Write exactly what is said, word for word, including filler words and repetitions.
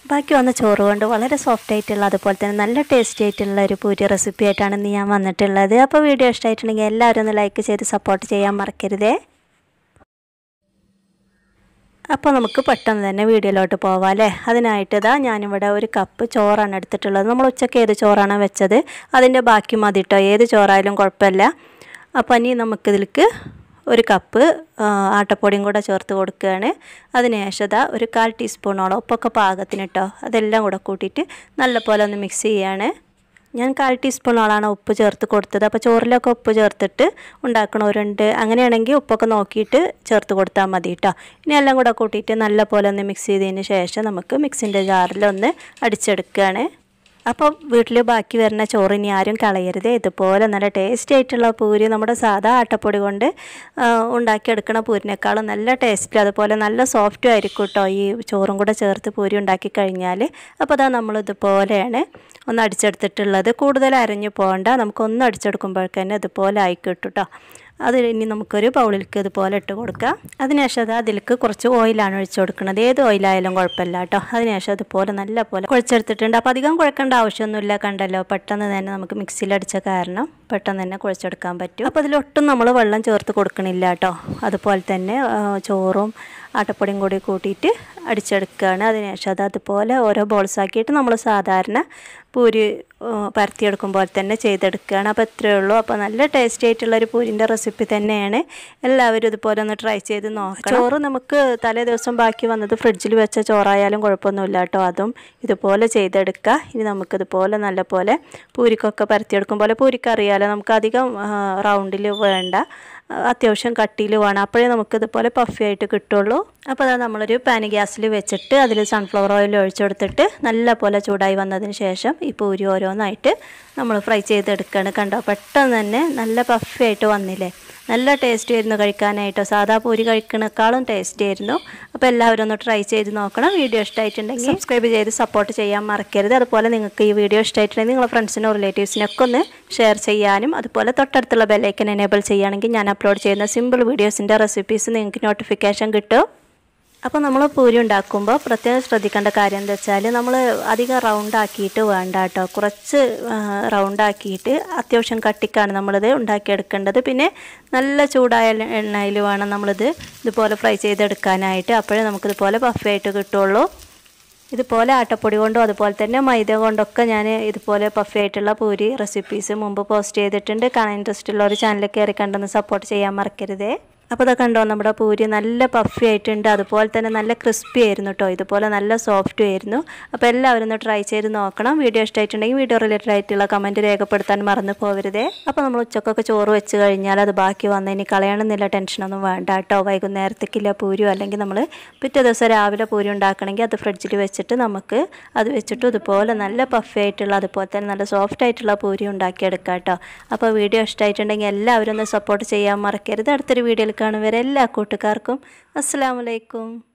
ബാക്കി വന്ന ചോറ് കൊണ്ട് വളരെ സോഫ്റ്റ് ആയിട്ടുള്ള അതുപോലെ തന്നെ നല്ല ടേസ്റ്റി ആയിട്ടുള്ള ഒരു പൂരി റെസിപ്പി ആയിട്ടാണ് ഇന്ന് ഞാൻ വന്നിട്ടുള്ളത്. അപ്പോൾ വീഡിയോ ഇഷ്ടമായിട്ടുണ്ടെങ്കിൽ എല്ലാവരും ഒന്ന് ലൈക്ക് ചെയ്ത് സപ്പോർട്ട് ചെയ്യാൻ മറക്കരുതേ. അപ്പോൾ നമുക്ക് പെട്ടെന്ന് തന്നെ വീഡിയോയിലോട്ട് പോവാം അല്ലേ. അതിനായിട്ട് ഇതാ ഞാനിവിടെ ഒരു കപ്പ് ചോറാണ് എടുത്തിട്ടുള്ളത്. നമ്മൾ ഉച്ചയ്ക്ക് ഏത് ചോറാണ് വെച്ചത് അതിൻ്റെ ബാക്കി മതി കേട്ടോ, ഏത് ചോറായാലും കുഴപ്പമില്ല. അപ്പോൾ ഇനി നമുക്കിതിലേക്ക് ഒരു കപ്പ് ആട്ടപ്പൊടിയും കൂടെ ചേർത്ത് കൊടുക്കുകയാണ്. അതിനുശേഷം ഇതാ ഒരു കാൽ ടീസ്പൂണോളം ഉപ്പൊക്കെ പാകത്തിന് കേട്ടോ, അതെല്ലാം കൂടെ കൂട്ടിയിട്ട് നല്ലപോലെ ഒന്ന് മിക്സ് ചെയ്യുകയാണ്. ഞാൻ കാൽ ടീസ്പൂണോളാണ് ഉപ്പ് ചേർത്ത് കൊടുത്തത്. അപ്പോൾ ചോറിലൊക്കെ ഉപ്പ് ചേർത്തിട്ട് ഉണ്ടാക്കണവരുണ്ട്, അങ്ങനെയാണെങ്കിൽ ഉപ്പൊക്കെ നോക്കിയിട്ട് ചേർത്ത് കൊടുത്താൽ മതി കേട്ടോ. ഇനി എല്ലാം കൂടെ കൂട്ടിയിട്ട് നല്ലപോലെ ഒന്ന് മിക്സ് ചെയ്തതിന് ശേഷം നമുക്ക് മിക്സിൻ്റെ ജാറിലൊന്ന് അടിച്ചെടുക്കുകയാണ്. അപ്പോൾ വീട്ടിൽ ബാക്കി വരുന്ന ചോറ് ഇനി ആരും കളയരുത്. ഇതുപോലെ നല്ല ടേസ്റ്റി ആയിട്ടുള്ള പൂരി നമ്മുടെ സാധാ ആട്ടപ്പൊടി കൊണ്ട് ഉണ്ടാക്കിയെടുക്കുന്ന പൂരിനേക്കാളും നല്ല ടേസ്റ്റി അതുപോലെ നല്ല സോഫ്റ്റും ആയിരിക്കും കേട്ടോ ഈ ചോറും കൂടെ ചേർത്ത് പൂരി ഉണ്ടാക്കി കഴിഞ്ഞാൽ. അപ്പോൾ അതാ നമ്മളിതുപോലെയാണ് ഒന്ന് അടിച്ചെടുത്തിട്ടുള്ളത്. കൂടുതൽ അരഞ്ഞു പോകണ്ട, നമുക്കൊന്ന് അടിച്ചെടുക്കുമ്പോഴേക്ക് തന്നെ ഇതുപോലെ ആയി കിട്ടും കേട്ടോ. അത് ഇനി നമുക്കൊരു ബൗളിലേക്ക് ഇതുപോലെ ഇട്ട് കൊടുക്കാം. അതിനുശേഷം അത് അതിലേക്ക് കുറച്ച് ഓയിലാണ് ഒഴിച്ചു കൊടുക്കുന്നത്, ഏത് ഓയിലായാലും കുഴപ്പമില്ല കേട്ടോ. അതിനുശേഷം അതുപോലെ നല്ല പോലെ കുഴച്ചെടുത്തിട്ടുണ്ട്. അപ്പോൾ അധികം കുഴക്കേണ്ട ആവശ്യമൊന്നുമില്ല, കണ്ടല്ലോ പെട്ടെന്ന് തന്നെ നമുക്ക് മിക്സിയിലടിച്ച കാരണം പെട്ടെന്ന് തന്നെ കുഴച്ചെടുക്കാൻ പറ്റും. അപ്പോൾ അതിലൊട്ടും നമ്മൾ വെള്ളം ചേർത്ത് കൊടുക്കണില്ല കേട്ടോ. അതുപോലെ തന്നെ ചോറും ആട്ടപ്പൊടിയും കൂടി കൂട്ടിയിട്ട് അടിച്ചെടുക്കുകയാണ്. അതിനുശേഷം അത് അതുപോലെ ഓരോ ബോൾസ് ആക്കിയിട്ട് നമ്മൾ സാധാരണ പൂരി പരത്തിയെടുക്കുമ്പോൾ തന്നെ ചെയ്തെടുക്കുകയാണ്. അപ്പോൾ ഇത്രയേ ഉള്ളൂ. അപ്പോൾ നല്ല ടേസ്റ്റി ആയിട്ടുള്ളൊരു പൂരിൻ്റെ റെസിപ്പി തന്നെയാണ്. എല്ലാവരും ഇതുപോലെ ഒന്ന് ട്രൈ ചെയ്ത് നോക്കണം. ചോറ് നമുക്ക് തലേ ദിവസം ബാക്കി വന്നത് ഫ്രിഡ്ജിൽ വെച്ച ചോറായാലും കുഴപ്പമൊന്നുമില്ല കേട്ടോ, അതും ഇതുപോലെ ചെയ്തെടുക്കുക. ഇനി നമുക്കിതുപോലെ നല്ലപോലെ പൂരിക്കൊക്കെ പരത്തിയെടുക്കും പോലെ, പൂരിക്ക് അറിയാമല്ലോ നമുക്ക് അധികം റൗണ്ടിൽ വേണ്ട, അത്യാവശ്യം കട്ടിയിൽ വേണം, അപ്പോഴേ നമുക്കിതുപോലെ പഫി ആയിട്ട് കിട്ടുള്ളൂ. അപ്പോൾ അത് നമ്മളൊരു പാൻ ഗ്യാസിൽ വെച്ചിട്ട് അതിൽ സൺഫ്ലവർ ഓയിൽ ഒഴിച്ചെടുത്തിട്ട് നല്ല പോലെ ചൂടായി വന്നതിന് ശേഷം ഈ പൂരി ഓരോന്നായിട്ട് നമ്മൾ ഫ്രൈ ചെയ്തെടുക്കുകയാണ്. കണ്ടോ പെട്ടെന്ന് തന്നെ നല്ല പഫി ആയിട്ട് വന്നില്ലേ, നല്ല ടേസ്റ്റ് ആയിരുന്നു കഴിക്കാനായിട്ടോ. സാധാ പൂരി കഴിക്കണേക്കാളും ടേസ്റ്റ് ആയിരുന്നു. അപ്പോൾ എല്ലാവരും ഒന്ന് ട്രൈ ചെയ്ത് നോക്കണം. വീഡിയോ ഇഷ്ടമായിട്ടുണ്ടെങ്കിൽ സബ്സ്ക്രൈബ് ചെയ്ത് സപ്പോർട്ട് ചെയ്യാൻ മറക്കരുത്. അതുപോലെ നിങ്ങൾക്ക് ഈ വീഡിയോ ഇഷ്ടമായിട്ടുണ്ടെങ്കിൽ നിങ്ങളുടെ ഫ്രണ്ട്സിനോ റിലേറ്റീവ്സിനൊക്കെ ഒന്ന് ഷെയർ ചെയ്യാനും അതുപോലെ തൊട്ടടുത്തുള്ള ബെല്ലൈക്കൻ എനേബിൾ ചെയ്യുകയാണെങ്കിൽ ഞാൻ അപ്ലോഡ് ചെയ്യുന്ന സിമ്പിൾ വീഡിയോസിൻ്റെ റെസിപ്പീസ് നിങ്ങൾക്ക് നോട്ടിഫിക്കേഷൻ കിട്ടും. അപ്പോൾ നമ്മൾ പൂരി ഉണ്ടാക്കുമ്പോൾ പ്രത്യേകം ശ്രദ്ധിക്കേണ്ട കാര്യം എന്താ വെച്ചാൽ നമ്മൾ അധികം റൗണ്ടാക്കിയിട്ട് വേണ്ട കേട്ടോ, കുറച്ച് റൗണ്ടാക്കിയിട്ട് അത്യാവശ്യം കട്ടിക്കാണ് നമ്മളിത് ഉണ്ടാക്കിയെടുക്കേണ്ടത്. പിന്നെ നല്ല ചൂടായ എണ്ണയിൽ വേണം നമ്മളിത് ഇതുപോലെ ഫ്രൈ ചെയ്തെടുക്കാനായിട്ട്, അപ്പോഴേ നമുക്കിതുപോലെ പഫി ആയിട്ട് കിട്ടുള്ളൂ. ഇതുപോലെ ആട്ടപ്പൊടി കൊണ്ടും അതുപോലെ തന്നെ മൈദ കൊണ്ടൊക്കെ ഞാൻ ഇതുപോലെ പഫി ആയിട്ടുള്ള പൂരി റെസിപ്പീസ് മുമ്പ് പോസ്റ്റ് ചെയ്തിട്ടുണ്ട്. കാണാൻ ഇൻട്രസ്റ്റ് ഉള്ള ഒരു ചാനൽ കയറി കണ്ടെന്ന് സപ്പോർട്ട് ചെയ്യാൻ മറക്കരുതേ. അപ്പോൾ ഇതൊക്കെ കണ്ടോ നമ്മുടെ പൂരി നല്ല പഫി ആയിട്ടുണ്ട്, അതുപോലെ തന്നെ നല്ല ക്രിസ്പി ആയിരുന്നു കേട്ടോ, ഇതുപോലെ നല്ല സോഫ്റ്റ് ആയിരുന്നു. അപ്പോൾ എല്ലാവരും ഒന്ന് ട്രൈ ചെയ്ത് നോക്കണം. വീഡിയോ ഇഷ്ടമായിട്ടുണ്ടെങ്കിൽ വീഡിയോ റിലേറ്റഡ് ആയിട്ടുള്ള കമൻറ്റ് രേഖപ്പെടുത്താൻ മറന്നു പോകരുതേ. അപ്പോൾ നമ്മൾ ഉച്ചക്കൊക്കെ ചോറ് വെച്ച് കഴിഞ്ഞാൽ അത് ബാക്കി വന്ന് ഇനി കളയണമെന്നില്ല ടെൻഷനൊന്നും വേണ്ട കേട്ടോ. വൈകുന്നേരത്തേക്കില്ല പൂരിയോ അല്ലെങ്കിൽ നമ്മൾ പിറ്റേ ദിവസം രാവിലെ പൂരി ഉണ്ടാക്കണമെങ്കിൽ അത് ഫ്രിഡ്ജിൽ വെച്ചിട്ട് നമുക്ക് അത് വെച്ചിട്ട് ഇതുപോലെ നല്ല പഫി ആയിട്ടുള്ള അതുപോലെ തന്നെ നല്ല സോഫ്റ്റ് ആയിട്ടുള്ള പൂരി ഉണ്ടാക്കിയെടുക്കാം കേട്ടോ. അപ്പോൾ വീഡിയോ ഇഷ്ടമായിട്ടുണ്ടെങ്കിൽ എല്ലാവരും ഒന്ന് സപ്പോർട്ട് ചെയ്യാൻ മറക്കരുത്. അടുത്തൊരു വീഡിയോയിൽ കാണും വരെ എല്ലാ കൂട്ടുകാർക്കും അസ്സലാമു അലൈക്കും.